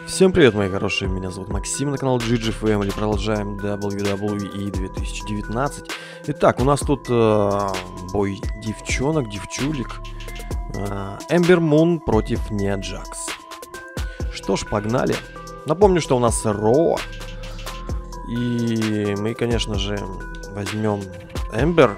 Всем привет, мои хорошие, меня зовут Максим, на канал GG Family, продолжаем WWE 2019. Итак, у нас тут бой девчонок, девчулек, Эмбер Мун против Nia Jax. Что ж, погнали. Напомню, что у нас Raw, и мы, конечно же, возьмем Эмбер.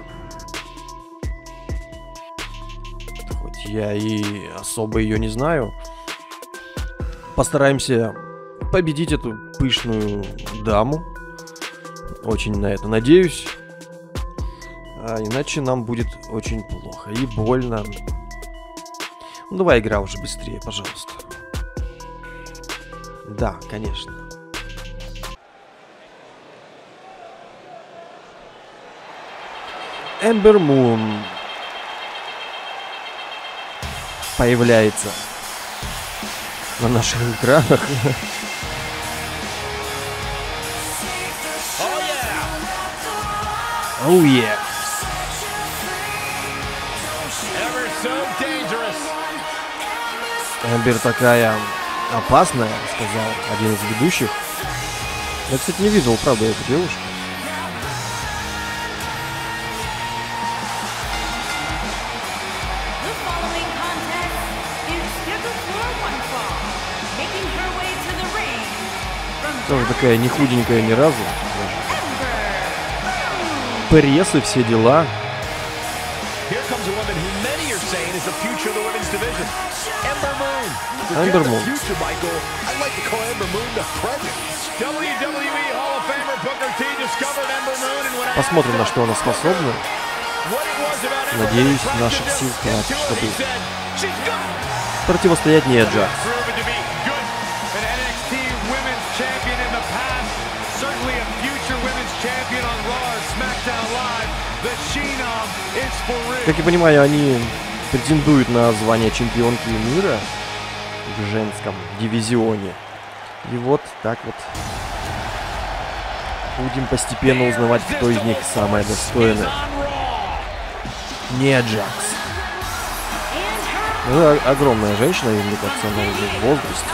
Хоть я и особо ее не знаю. Постараемся победить эту пышную даму. Очень на это надеюсь. А иначе нам будет очень плохо и больно. Ну, давай, игра уже быстрее, пожалуйста. Да, конечно. Эмбер Мун появляется на наших экранах. Oh yeah. Эмбер такая опасная, сказал один из ведущих. Я, кстати, не видел, правда, эту девушку. Тоже такая не худенькая ни разу. Прессы, все дела. Эмбер Мун. Посмотрим, на что она способна. Надеюсь, наших сил хватит, чтобы противостоять Nia Jax. Как я понимаю, они претендуют на звание чемпионки мира в женском дивизионе. И вот так вот будем постепенно узнавать, кто из них самая достойная. Nia Jax. Ну, огромная женщина, и мне кажется, она уже в возрасте.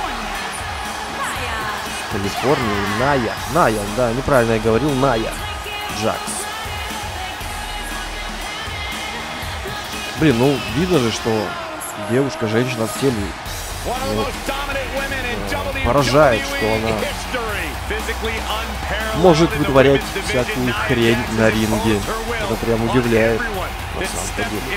В Калифорнии. Ния, да, неправильно я говорил, Nia Jax. Блин, ну видно же, что девушка, женщина в теле поражает, что она может вытворять всякую хрень на ринге. Это прям удивляет, на самом деле.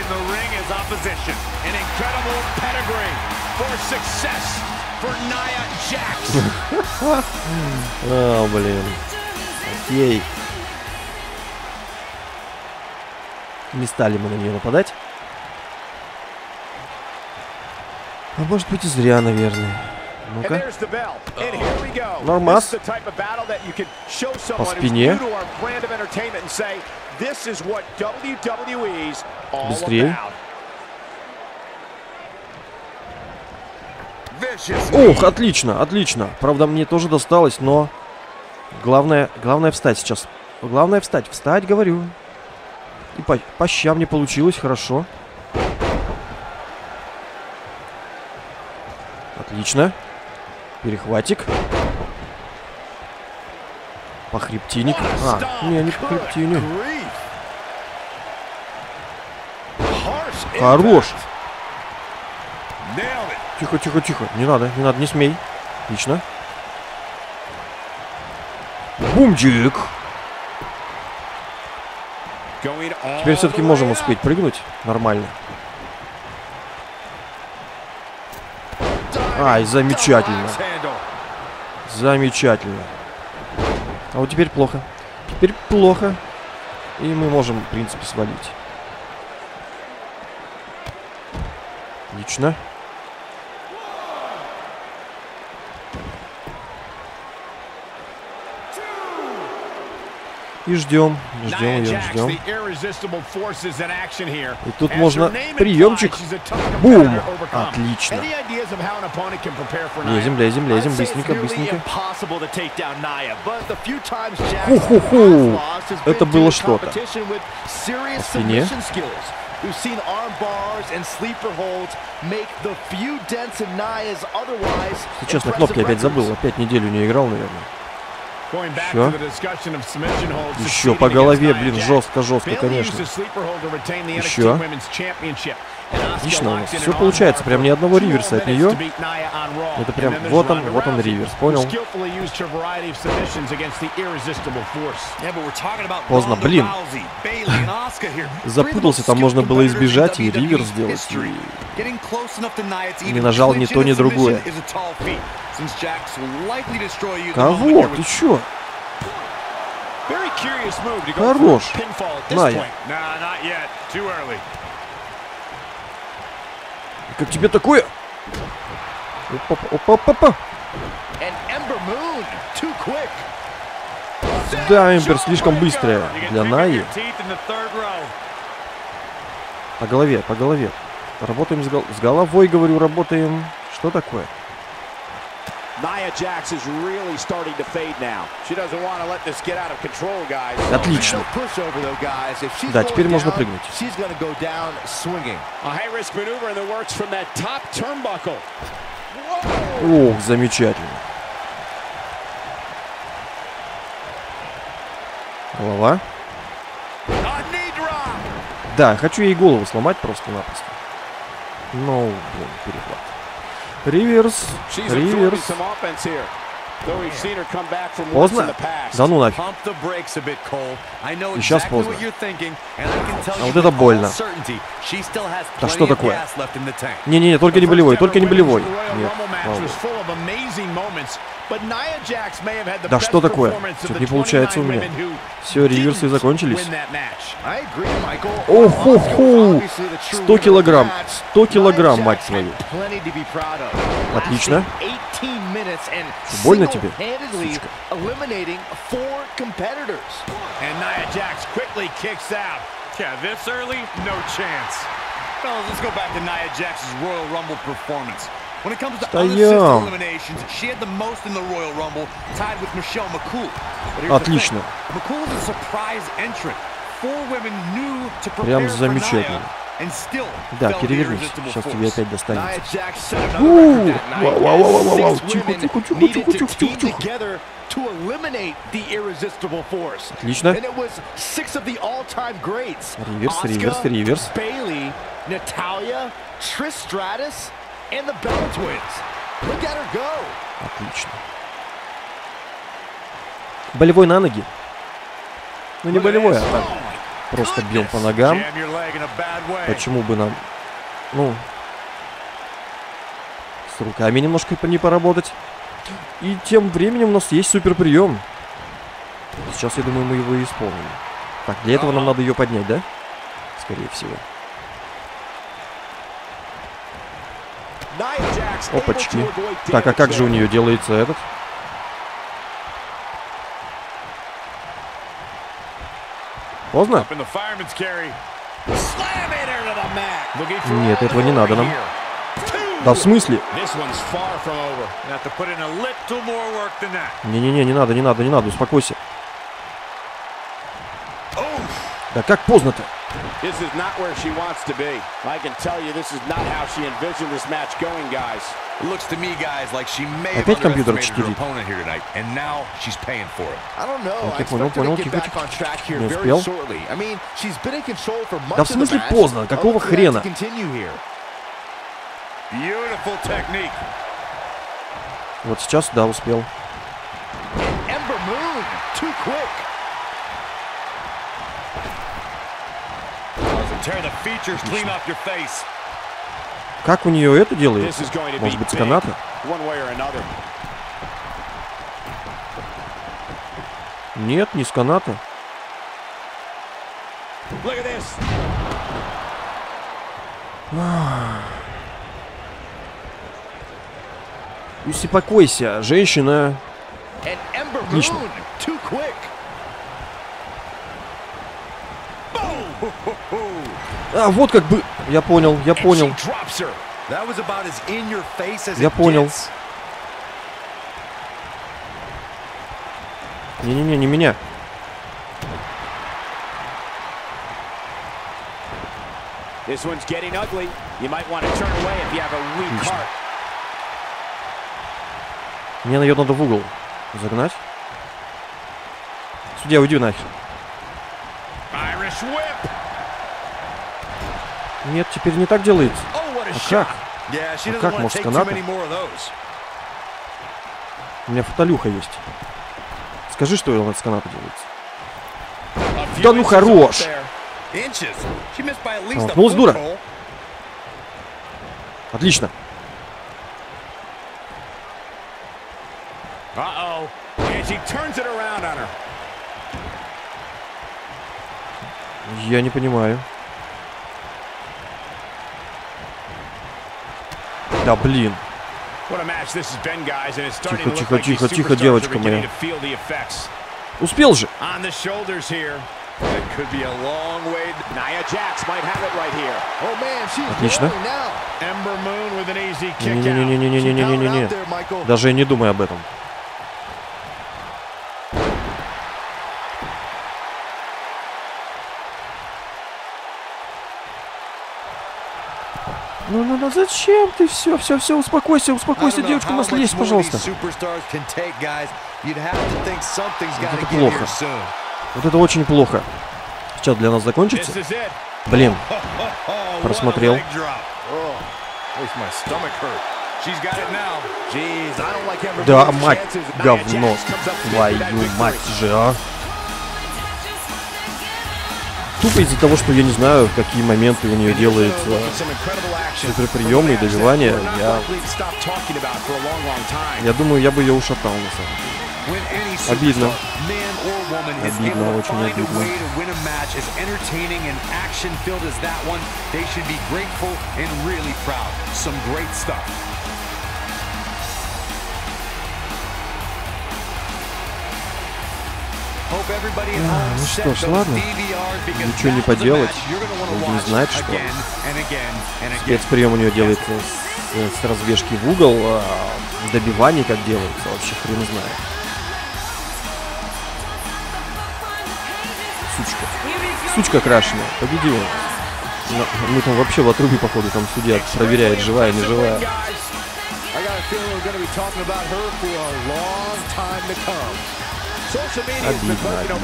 О, блин. Окей. Не стали мы на нее нападать. А может быть и зря, наверное. Ну-ка. Нормас. По спине. Быстрее. Ох, отлично, отлично. Правда, мне тоже досталось, но главное встать сейчас. Главное встать, говорю. И по щам не получилось, хорошо. Отлично. Перехватик. По хребтине. Не по хребтине. Хорош. Тихо. Не надо, не смей. Отлично. Бумчик. Теперь все-таки можем успеть прыгнуть. Нормально. Ай, замечательно. Замечательно. А вот теперь плохо. Теперь плохо. И мы можем, в принципе, свалить. Отлично. И ждем ее. И тут можно приемчик. Бум! Отлично. Лезем, быстренько. Ху-ху-ху! Это было что-то. По спине. We've seen arm bars and sleeper holds make the few dents in Nia's otherwise. Честно, кнопки опять забыл. Опять неделю не играл, наверное. Еще по голове, блин, жестко, конечно. Еще. Отлично у нас. Все получается. Прям ни одного риверса от нее. Это прям вот он риверс. Понял? Поздно, блин. Запутался, там можно было избежать и риверс сделать. И не нажал ни то, ни другое. Кого? Ты чё? Хорош. Ная. Как тебе такое? Опа. Да, Эмбер слишком быстрая для Наи. По голове. Работаем с головой, говорю, работаем. Что такое? Отлично. Да, теперь можно прыгнуть. Ох, замечательно. Голова. Да, хочу ей голову сломать просто-напросто. Ну, блин, перехват. Риверс. Поздно? Да ну нафиг. И сейчас поздно. А вот это больно. Да что такое? Не-не-не, только не болевой. Нет, да что такое? Что-то не получается у меня. Все, риверсы закончились. Ох-хо-хо! 100 килограмм. 100 килограмм, мать твою. Отлично. Больно тебе, сучка? When it comes to unassisted eliminations, she had the most in the Royal Rumble, tied with Michelle McCool. Отлично. McCool is a surprise entrant. 4 women new to prepare for Nia, and still. Да, перевернись. Сейчас тебе опять достанется. Вау. Тихо. To eliminate the irresistible force. Отлично. And it was 6 of the all-time greats. Риверс. Bayley, Natalya, Trish Stratus. And the Bella Twins. Look at her go. Отлично. Болевой на ноги. Ну не болевой, а так. Просто бьем по ногам. Почему бы нам, ну, с руками немножко не поработать. И тем временем у нас есть супер прием. Сейчас, я думаю, мы его и исполним. Так, для этого нам надо ее поднять, да? Скорее всего. Опачки. Так, а как же у нее делается этот? Поздно? Нет, этого не надо нам. Да в смысле? Не надо, успокойся. Да как поздно-то? This is not where she wants to be. I can tell you this is not how she envisioned this match going, guys. It looks to me, guys, like she may have underestimated her opponent here tonight, and now she's paying for it. I don't know. I expect her to get back on track here very shortly. I mean, she's been in control for much of the match. Да в смысле поздно? Какого хрена? Beautiful technique. Вот сейчас, да, успел. Ember Moon, too quick. Как у нее это делается? Может быть, с каната? Нет, не с каната. Успокойся, женщина. Отлично. А, вот как бы... Я понял. Не-не-не, не меня. Мне ее надо в угол загнать. Судья, уйди нахер. Нет, теперь не так делается. А как? А как, может, с каната? У меня фотолюха есть. Скажи, что он с каната делается. Да ну хорош! Толкнулась дура. Отлично. Я не понимаю. Да блин. Тихо, тихо, тихо, тихо, девочка моя. Успел же. Отлично. Не-не-не-не-не-не-не-не-не. Даже я не думаю об этом. Ну, зачем ты все, успокойся, девочка, у нас лезь, пожалуйста. Это плохо. Вот это очень плохо. Сейчас для нас закончится. Блин. Просмотрел. Да, мать, говно. Твою мать же, а. Тупо из-за того, что я не знаю, в какие моменты у нее делается суперприемы и добивания. Я думаю, я бы ее ушатал на самом деле. Обидно. Обидно, очень обидно. Ну что ж, ладно. Ничего не поделать. Не знает, что спецприем у нее делается с разбежки в угол, а добивание как делается, вообще хрен знает. Сучка. Сучка крашеная. Победила. Мы там вообще в отрубе, походу, там судья проверяет, живая, не живая. Обидно.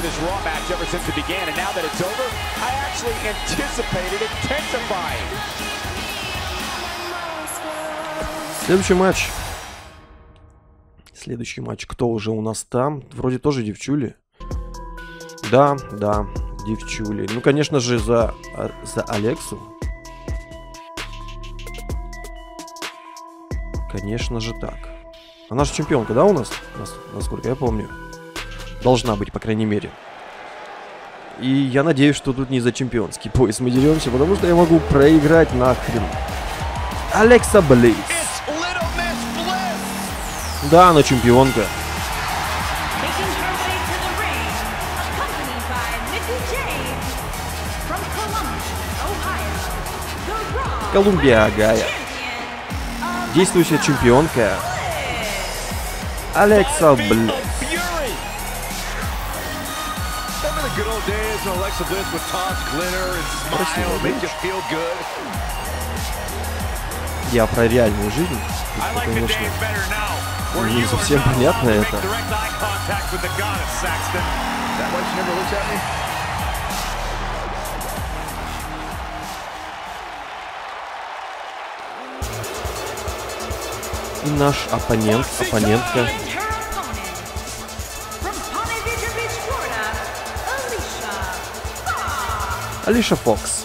Следующий матч. Следующий матч. Кто уже у нас там? Вроде тоже девчули. Да, девчули. Ну, конечно же, за Алексу. Конечно же так. Она же чемпионка, да, у нас? Насколько я помню. Должна быть, по крайней мере. И я надеюсь, что тут не за чемпионский пояс мы деремся, потому что я могу проиграть нахрен. Алекса Близ. Да, она чемпионка. Колумбия, Огайо. Действующая чемпионка. Алекса Близ. Я про реальную жизнь. Это, конечно, не совсем понятно это. И наш оппонентка. Алиша Фокс.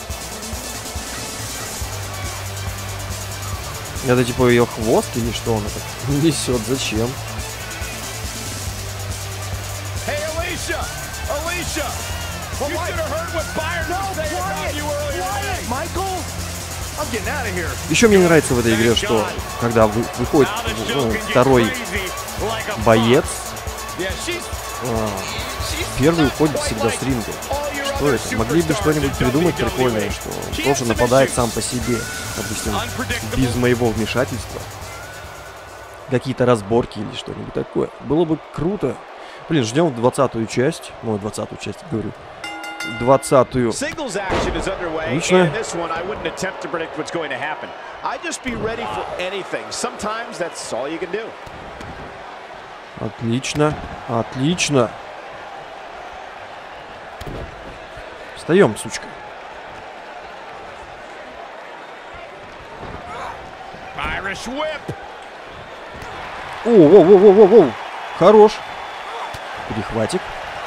Это типа ее хвост или что она так несет? Зачем? Еще мне нравится в этой игре, что когда выходит второй боец, первый уходит всегда с ринга. Что это? Могли бы что-нибудь придумать прикольное, что он тоже нападает сам по себе, допустим, без моего вмешательства. Какие-то разборки или что-нибудь такое. Было бы круто. Блин, ждем 20-ю часть. Ну, 20-ю часть, говорю. 20-ю. Отлично. Отлично. Отлично. Встаем, сучка. Воу. Хорош. Перехватик.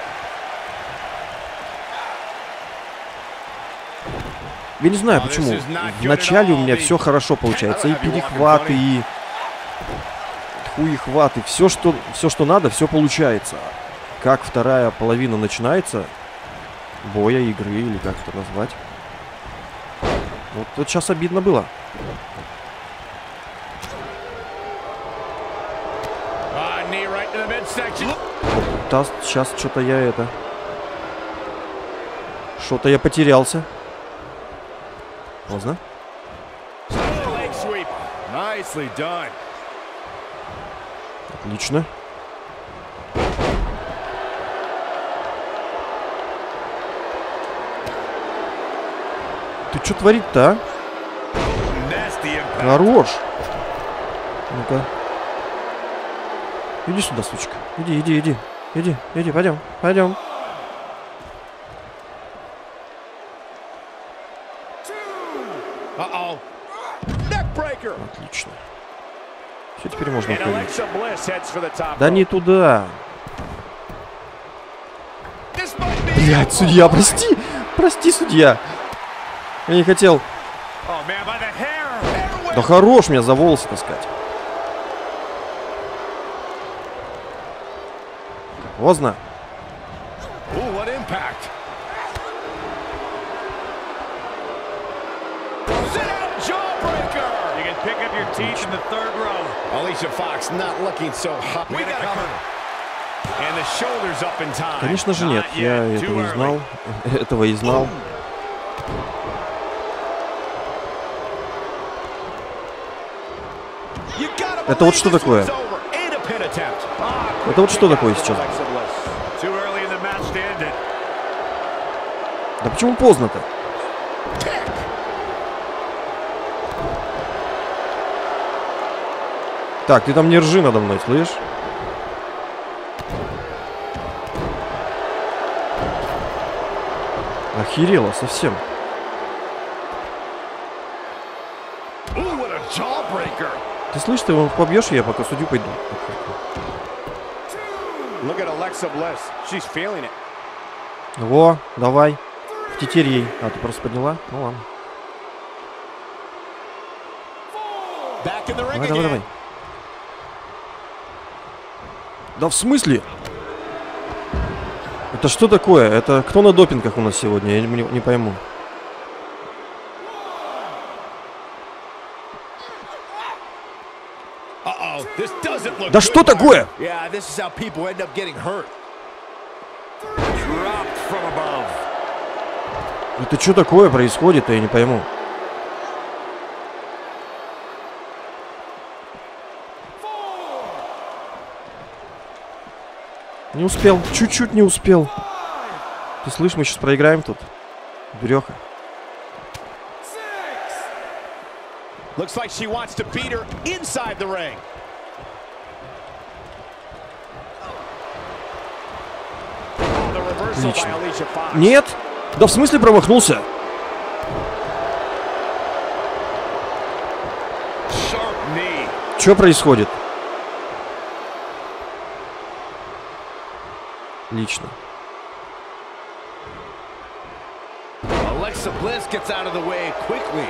Я не знаю, почему. В начале у меня все хорошо получается. И перехваты, и хуехваты. Все, что надо, все получается. Как вторая половина начинается, боя, игры, или как это назвать. Вот сейчас обидно было. Да, сейчас что-то я это... Что-то я потерялся. Поздно. Отлично. Ты что творит-то, а? Хорош. Ну-ка. Иди сюда, сучка. Иди, пойдем. Отлично. Все, теперь можно уходить. Да не туда. Блядь, судья, прости. Прости, судья. Я не хотел. Да хорош меня за волосы таскать. Поздно. Конечно же нет, я этого не знал. Этого и знал. Это вот что такое? Это вот что такое сейчас? Да почему поздно-то? Так, ты там не ржи надо мной, слышишь? Охерела совсем. Ты слышишь, ты его побьешь, я пока судью пойду. Во, давай. Теперь ей. А, ты просто подняла? Ну ладно. Давай. Да в смысле? Это что такое? Это кто на допингах у нас сегодня? Я не пойму. Да что такое? Это что такое происходит, я не пойму. Не успел, чуть-чуть не успел. Ты слышишь, мы сейчас проиграем тут. Дуреха. Отлично. Нет? Да в смысле промахнулся? Что происходит? Лично. Alexa Bliss gets out of the way quickly.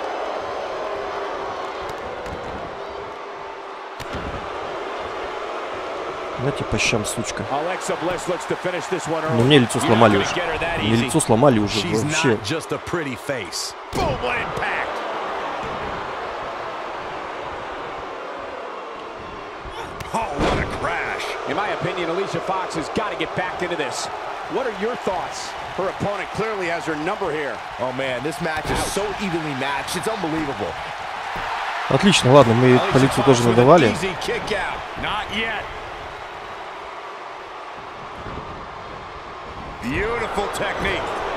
Знаете, по щам, сучка. Но мне лицо сломали уже. Мне лицо сломали уже вообще. In my opinion, Alicia Fox has got to get back into this. What are your thoughts? Her opponent clearly has her number here. Oh man, this match is so evenly matched. It's unbelievable. Отлично, ладно, мы по лицу тоже надавали. Beautiful technique.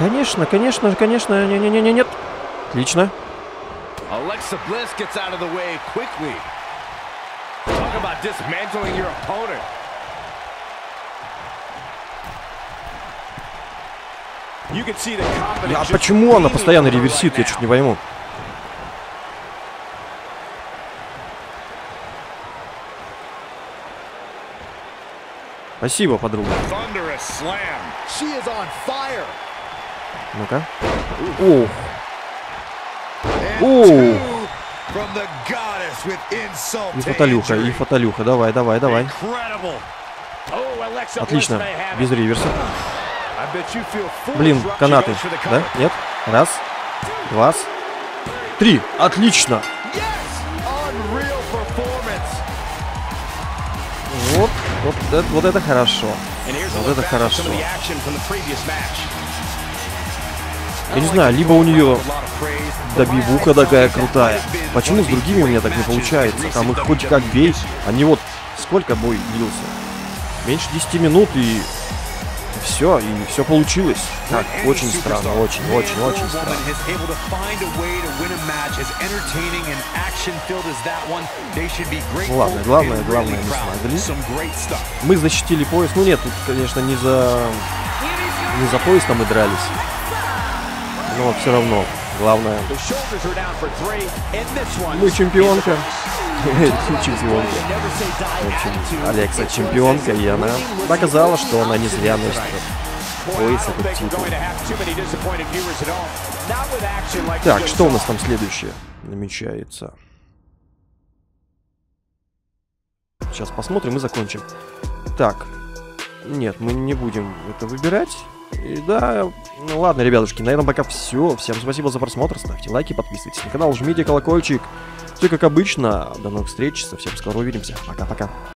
Конечно, конечно, конечно. Нет. Отлично. Alexa Bliss gets out of the way quickly. Talk about dismantling your opponent. You can see the confidence. А почему она постоянно реверсит? Я чуть не пойму. Спасибо, подруга. Ну-ка. О. О. И фаталюха. Давай. Отлично. Без реверса. Блин, канаты. Да? Нет? Раз. Два. Три. Отлично. Вот это хорошо. Вот это хорошо. Я не знаю, либо у нее добивуха такая крутая. Почему с другими у меня так не получается? Там их хоть как бей. Они вот... Сколько бой длился? Меньше 10 минут и все получилось. Так, очень странно, очень странно. Ну ладно, главное мы смогли. Мы защитили пояс. Ну нет, тут, конечно, не за пояс там мы дрались. Но все равно, главное. Мы чемпионка. Чемпионка. В общем, Алекса чемпионка, и она доказала, что она не зря носит пояс, этот титул. Так, что у нас там следующее намечается? Сейчас посмотрим и закончим. Так, нет, мы не будем это выбирать. И да, ну ладно, ребятушки, на этом пока все. Всем спасибо за просмотр, ставьте лайки, подписывайтесь на канал, жмите колокольчик. Все как обычно. До новых встреч, совсем скоро увидимся. Пока-пока.